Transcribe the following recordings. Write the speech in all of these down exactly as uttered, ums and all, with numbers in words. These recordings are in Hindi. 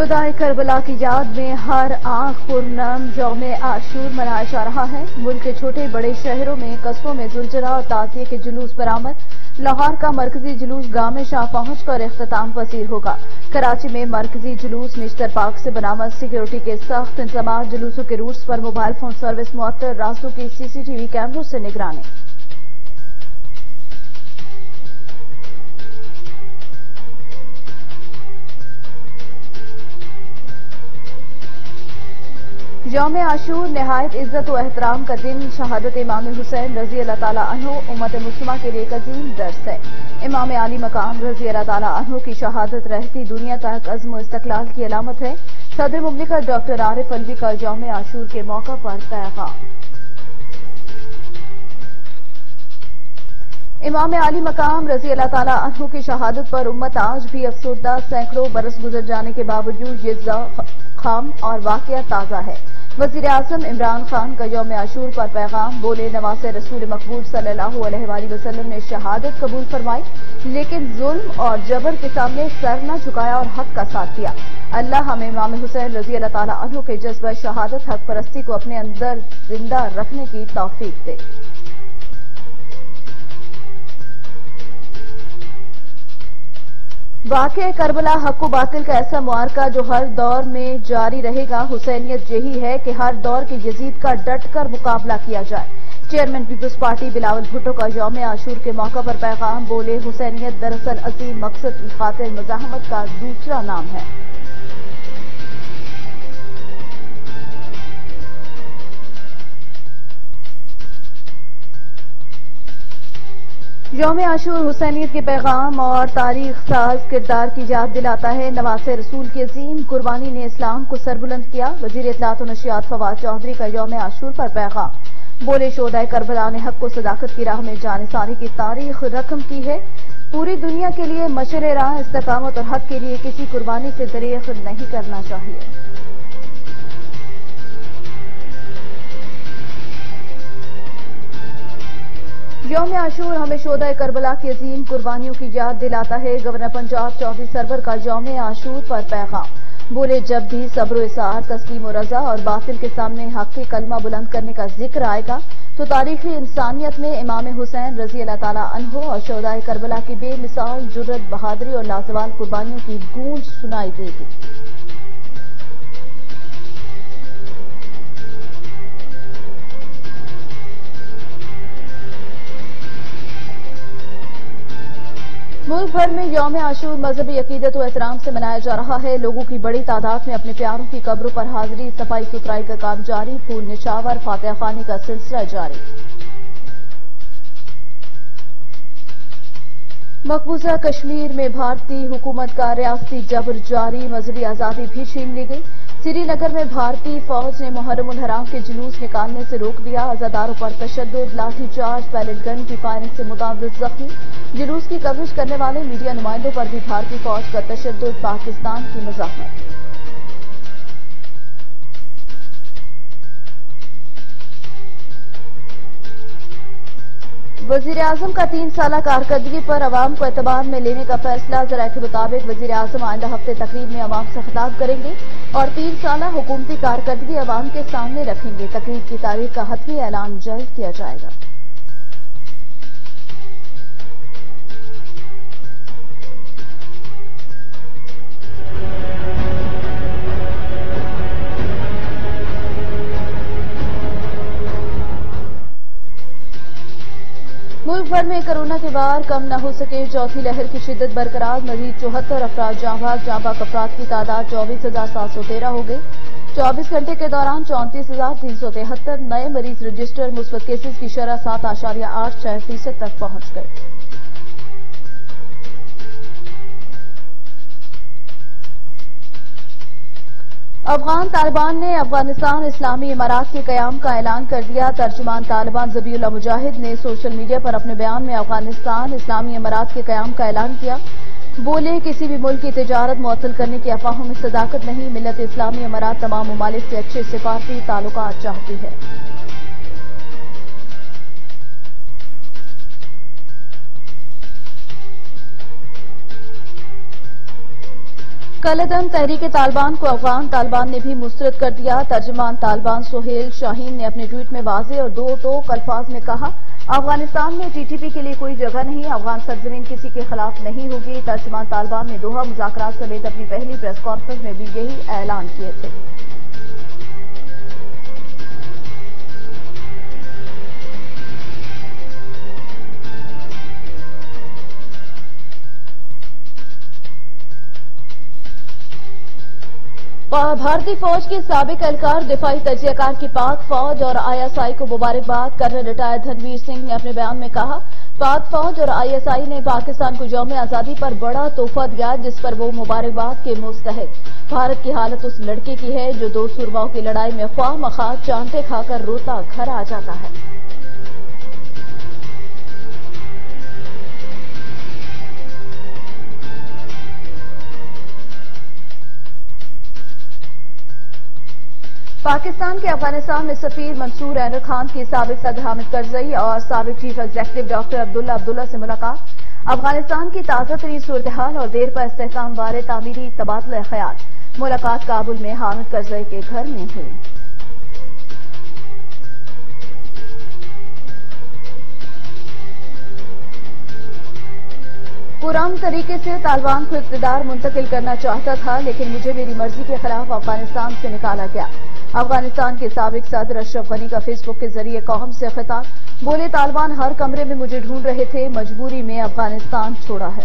शोहदाए करबला की याद में हर आंख पुरनम यौम आशूर मनाया जा रहा है। मुल्क के छोटे बड़े शहरों में, कस्बों में जुलजला और ताज़िये के जुलूस बरामद। लाहौर का मरकजी जुलूस गामे शाह पहुंचकर इख्तिताम पसीर होगा। कराची में मरकजी जुलूस निश्तर पार्क से बरामद। सिक्योरिटी के सख्त इंतजाम। जुलूसों के रूट्स पर मोबाइल फोन सर्विस मुअत्तल। रास्तों की सीसीटीवी कैमरों से निगरानी। यौम आशूर नहायत इज्जत व एहतराम का दिन। शहादत इमाम हुसैन रजी अल्लाह ताला अन्हु उम्मत मुस्लिमा के लिए एक अजीम दर्स है। इमाम आली मकाम रजी अल्लाह ताला अन्हु की शहादत रहती दुनिया तक अज़्म व इस्तक़लाल की अलामत है। सदर मुमलिकत डॉक्टर आरिफ अलवी का यौम आशूर के मौका पर पैगाम। इमाम आली मकाम रजी अल्लाह ताला अन्हु की शहादत पर उम्मत आज भी अफसुर्दा। सैकड़ों बरस गुजर जाने के बावजूद ये खाम और वाकया ताजा है। वज़ीर आज़म इमरान खान का यौम आशूर पर पैगाम। बोले, नवासे रसूल मकबूल सल्लल्लाहु अलैहि वसल्लम ने शहादत कबूल फरमाई, लेकिन जुल्म और जबर के सामने सर न झुकाया और हक का साथ दिया। अल्लाह हमें इमाम हुसैन रजी अल्लाह ताला अन्हु के जज्बा शहादत हक परस्ती को अपने अंदर जिंदा रखने की तौफीक दे। वाक़या करबला हक व बातिल का ऐसा मुआरका जो हर दौर में जारी रहेगा। हुसैनियत यही है कि हर दौर के यजीद का डटकर मुकाबला किया जाए। Chairman Peoples Party Bilawal Bhutto का यौम आशूर के मौका पर पैगाम। बोले, हुसैनियत दरअसल अजीम मकसद की खातिर मज़ाहमत का दूसरा नाम है। यौम आशूर हुसैनियत के पैगाम और तारीख साज किरदार की याद दिलाता है। नवासे रसूल की अजीम कुर्बानी ने इस्लाम को सरबुलंद किया। वजीर इत्तलात व नशियात फवाद चौधरी का यौम आशूर पर पैगाम। बोले, शोहदाए करबला ने हक को सदाकत की राह में जानिसानी की तारीख रकम की है। पूरी दुनिया के लिए मशरे राह, इस्तकामत और हक के लिए किसी कुर्बानी से दरेख नहीं करना चाहिए। यौम आशूर हमें शोहदाए करबला की अजीम कुर्बानियों की याद दिलाता है। गवर्नर पंजाब चौधरी सरवर का यौम आशूर पर पैगाम। बोले, जब भी सब्र इसार, तस्लीम और रजा और बातिल के सामने हक की कलमा बुलंद करने का जिक्र आएगा तो तारीखी इंसानियत में इमाम हुसैन रजी अल्लाह ताला अन्हु और शोहदाए करबला की बेमिसाल जुर्रत, बहादुरी और लाजवाब कुर्बानियों की गूंज सुनाई देगी। मुल्क भर में यौम आशूर मजहबी अकीदत व एहतराम से मनाया जा रहा है। लोगों की बड़ी तादाद में अपने प्यारों की कब्रों पर हाजिरी, सफाई सुथराई का काम जारी। फूल निछावर, फातिहा खानी का सिलसिला जारी। मकबूजा कश्मीर में भारतीय हुकूमत का रियासती जबर जारी। मजहबी आजादी भी छीन ली गई। श्रीनगर में भारतीय फौज ने मुहर्रम उल हराम के जुलूस निकालने से रोक दिया। अजादारों पर तशद्दुद, लाठीचार्ज, पैलेट गन की फायरिंग से मुताबिक जख्मी। जुलूस की कवरेज करने वाले मीडिया नुमाइंदों पर भी भारतीय फौज का तशद्दुद, पाकिस्तान की मज़ाहमत। वजीर आजम का तीन साल कारकर्दगी पर अवाम को एतबार में लेने का फैसला। जराये के मुताबिक वजीर आजम आइंदा हफ्ते तकरीब में अवाम से खिताब करेंगे और तीन साल हुकूमती कारकर्दगी अवाम के सामने रखेंगे। तकरीब की तारीख का हतमी ऐलान जल्द किया जाएगा। मुल्क भर में कोरोना के वार कम न हो सके। चौथी लहर की शिद्दत बरकरार। मजीद चौहत्तर अफराद जाँ भाग। जाँ भाग अफराद की तादाद चौबीस हजार सात सौ तेरह हो गई। चौबीस घंटे के दौरान चौंतीस हजार तीन सौ तिहत्तर नए मरीज रजिस्टर। मुस्बत केसेस की शरह सात आशारिया आठ छह फीसद तक पहुंच गए। अफगान तालिबान ने अफगानिस्तान इस्लामी इमारात के कयाम का ऐलान कर दिया। तर्जुमान तालिबान ज़बीउल्लाह मुजाहिद ने सोशल मीडिया पर अपने बयान में अफगानिस्तान इस्लामी इमारात के कयाम का ऐलान किया। बोले, किसी भी मुल्क की तिजारत मुअत्तल करने की अफवाहों में सदाकत नहीं। मिल्लत इस्लामी इमारात तमाम ममालिक से अच्छे सिफारती ताल्लुकात चाहती है। कलदम तहरीक तालिबान को अफगान तालिबान ने भी मुस्तरद कर दिया। तर्जुमान तालिबान सुहेल शाहीन ने अपने ट्वीट में वाज़ेह और दो टोक अल्फाज में कहा, अफगानिस्तान में टीटीपी के लिए कोई जगह नहीं, अफगान सरजमीन किसी के खिलाफ नहीं होगी। तर्जुमान तालिबान ने दोहा मुज़ाकरात समेत अपनी पहली प्रेस कॉन्फ्रेंस में भी यही ऐलान किए थे। भारतीय फौज के साबिक एहलकार दिफाई तजियाकार की पाक फौज और आईएसआई को मुबारकबाद। कर्नल रिटायर्ड धनवीर सिंह ने अपने बयान में कहा, पाक फौज और आईएसआई ने पाकिस्तान को यौम आजादी पर बड़ा तोहफा दिया, जिस पर वो मुबारकबाद के मुस्तहिक। भारत की हालत उस लड़के की है जो दो सुरमाओं की लड़ाई में ख्वाह मख्वाह चांटे खाकर रोता घर आ जाता है। पाकिस्तान के अफगानिस्तान में सफीर मंसूर अहमद खान की साबिक सदर हामिद करजई और साबिक chief executive doctor Abdullah Abdullah से मुलाकात। अफगानिस्तान की ताज़ा तरीन सूरत हाल और देर पर इस्तेहकाम बारे तामीरी तबादला ख्याल। मुलाकात काबुल में हामिद करजई के घर में हुई। पुरान तरीके से तालिबान को इक़्तिदार मुंतकिल करना चाहता था, लेकिन मुझे मेरी मर्जी के खिलाफ अफगानिस्तान से निकाला गया। अफगानिस्तान के साबिक सदर अशरफ गनी का फेसबुक के जरिए कौम से खिताब, बोले तालिबान हर कमरे में मुझे ढूंढ रहे थे, मजबूरी में अफगानिस्तान छोड़ा है।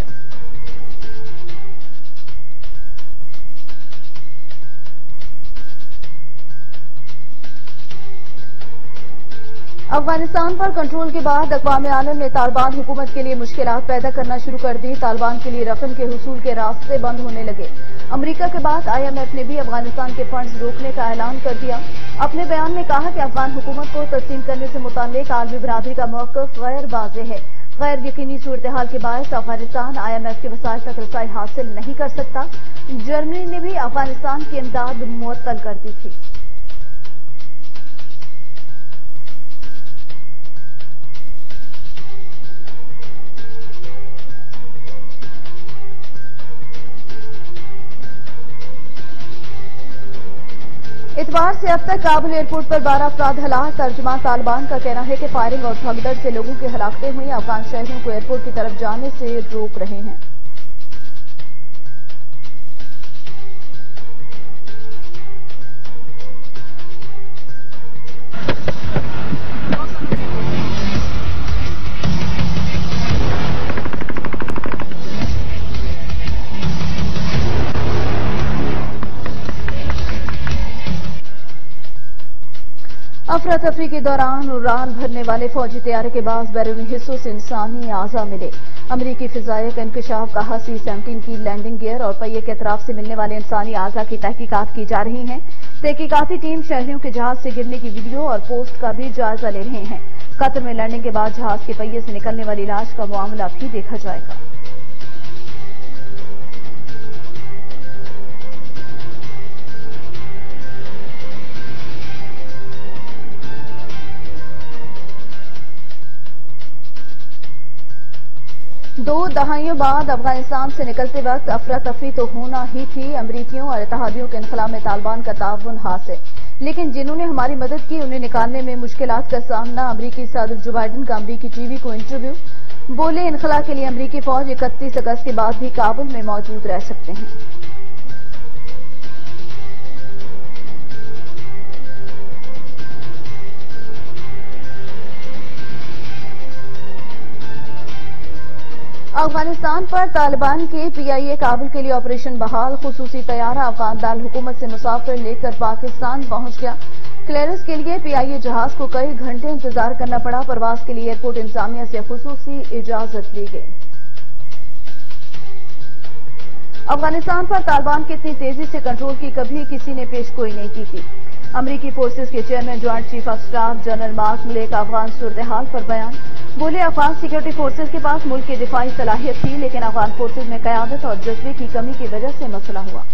अफगानिस्तान पर कंट्रोल के बाद अक़वाम आलम ने तालिबान हुकूमत के लिए मुश्किलात पैदा करना शुरू कर दी। तालिबान के लिए रकम के हुसूल के रास्ते बंद होने लगे। अमेरिका के बाद आईएमएफ ने भी अफगानिस्तान के फंड्स रोकने का ऐलान कर दिया। अपने बयान में कहा कि अफगान हुकूमत को तस्लीम करने से मुताल्लिक आलमी बिरादरी का मौक़िफ़ गैर वाज़ेह है। गैर यकीनी सूरत हाल के बायस अफगानिस्तान आईएमएफ के वसाइल तक रसाई हासिल नहीं कर सकता। जर्मनी ने भी अफगानिस्तान की इमदाद मुअत्तल कर दी थी। इतवार से अब तक काबुल एयरपोर्ट पर बारह अफराद हलाक। तर्जुमान तालिबान का कहना है कि फायरिंग और भगदड़ से लोगों की हलाकतें हुई। अफगान शहरियों को एयरपोर्ट की तरफ जाने से रोक रहे हैं। अफरा तफरी के दौरान उड़ान भरने वाले फौजी तैयारे के बाद बैरूनी हिस्सों से इंसानी आज़ा मिले। अमरीकी फिजाइया का इंकशाफ कहा, सी सेवनटीन की लैंडिंग गियर और पहिए के अतराफ से मिलने वाले इंसानी आज़ा की तहकीकात की जा रही है। तहकीकाती टीम शहरियों के जहाज से गिरने की वीडियो और पोस्ट का भी जायजा ले रहे हैं। कतर में लैंडिंग के बाद जहाज के पहिए से निकलने वाली लाश का मामला भी देखा जाएगा। दो दहाइयों बाद अफगानिस्तान से निकलते वक्त अफरा तफरी तो होना ही थी। अमरीकियों और इत्तेहादियों के इनखला में तालिबान का ताउन हासिल, लेकिन जिन्होंने हमारी मदद की उन्हें निकालने में मुश्किलात का सामना। अमरीकी सदर जो बाइडन का अमरीकी टीवी को इंटरव्यू, बोले इनखला के लिए अमरीकी फौज इकतीस अगस्त के बाद भी काबुल में मौजूद रह सकते हैं। अफगानिस्तान पर तालिबान के पीआईए काबुल के लिए ऑपरेशन बहाल। खुसूसी तैयारा अफगान दाल हुकूमत से मुसाफिर लेकर पाकिस्तान पहुंच गया। क्लियरेंस के लिए पीआईए जहाज को कई घंटे इंतजार करना पड़ा। परवाज के लिए एयरपोर्ट इंतजामिया से खुसूसी इजाजत ली गई। अफगानिस्तान पर तालिबान की इतनी तेजी से कंट्रोल की कभी किसी ने पेशगोई नहीं की थी। अमरीकी फोर्सेज के chairman joint chief of staff general Mark Milley का अफगान सूरत हाल पर बयान, बोले अफगान सिक्योरिटी फोर्सेज के पास मुल्क की दिफाई सलाहियत थी, लेकिन अफगान फोर्सेज में क़यादत और जज्बे की कमी की वजह से मसला हुआ।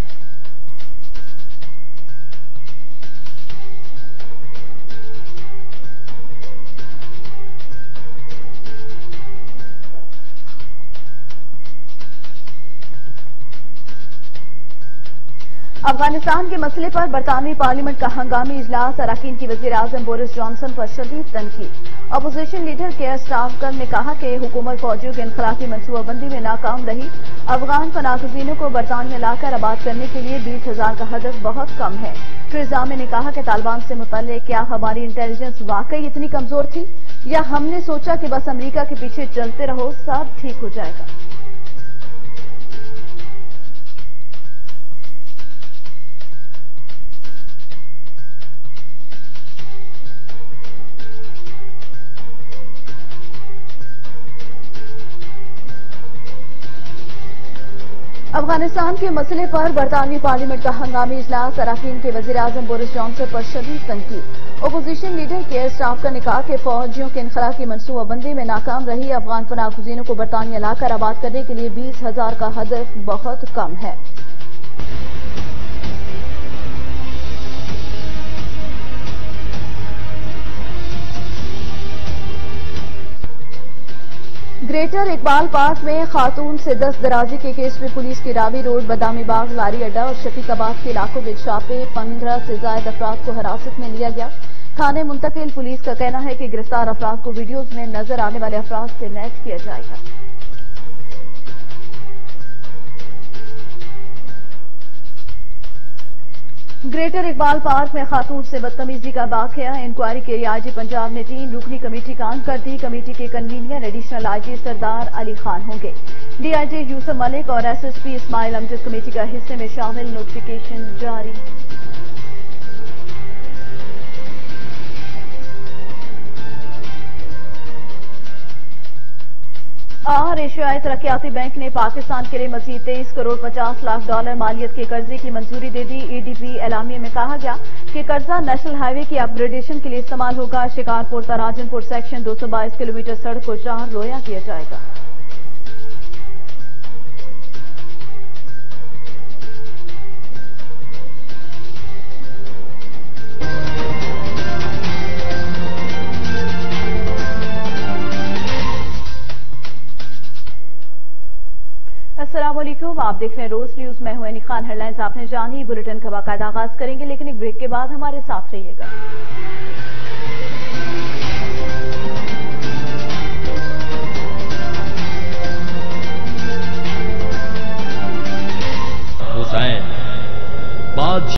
अफगानिस्तान के मसले पर बरतानवी पार्लियामेंट का हंगामी इजलास, अरकान की वजीर आजम बोरिस जॉनसन पर शदीद तनकीद। अपोजिशन लीडर केयर स्टारमर ने कहा कि हुकूमत फौजियों की इनखलाफी मनसूबाबंदी में नाकाम रही। अफगान पनाहगजीनों को बरतानिया लाकर आबाद करने के लिए बीस हजार का हदफ बहुत कम है। ट्रेजामे ने कहा कि तालिबान से मुतल्लिक क्या हमारी इंटेलिजेंस वाकई इतनी कमजोर थी, या हमने सोचा कि बस अमरीका के पीछे चलते रहो सब ठीक हो जाएगा। अफगानिस्तान के मसले पर बरतानवी पार्लियामेंट का हंगामी इजलास, अरकान के वजीर आजम बोरिस जॉनसन पर शदीद तनकीद। अपोजिशन लीडर केयर स्टारमर ने कहा कि फौजियों के इनखलाफी मनसूबाबंदी में नाकाम रही। अफगान पनाहगजीनों को बरतानिया लाकर आबाद करने के लिए बीस हजार का हदफ बहुत कम है। ग्रेटर इकबाल पार्क में खातून से दस्त दराजी के केस में पुलिस की रावी रोड, बदामी बाग, लारी अड्डा और शफीकाबाद के इलाकों में छापे, पंद्रह से ज्यादा अफराद को हिरासत में लिया गया। थाने मुंतकिल। पुलिस का कहना है कि गिरफ्तार अफराद को वीडियोज में नजर आने वाले अफराद से मैच किया जाएगा। ग्रेटर इकबाल पार्क में खातून से बदतमीजी का वाकया, इंक्वायरी के लिए आईजी पंजाब ने तीन रुकनी कमेटी कायम कर दी। कमेटी के convener additional IG Sardar Ali Khan होंगे। डीआईजी यूसुफ मलिक और एसएसपी इस्माइल अमजद कमेटी का हिस्से में शामिल। नोटिफिकेशन जारी। और एशियाई तरक्याती बैंक ने पाकिस्तान के लिए मजीद तेईस करोड़ पचास लाख डॉलर मालियत के कर्जे की मंजूरी दे दी। ईडीबी एलामिया में कहा गया कि कर्जा नेशनल हाईवे की अपग्रेडेशन के लिए इस्तेमाल होगा। शिकारपुर तराजनपुर सेक्शन दो सौ बाईस किलोमीटर सड़क को चार लोया किया जाएगा। अस्सलामुअलैकुम, आप देख रहे हैं रोज न्यूज। मैं हूं एनी खान। हेडलाइंस आपने जानी। बुलेटिन का बाकायदा आगाज करेंगे, लेकिन एक ब्रेक के बाद हमारे साथ रहिएगा।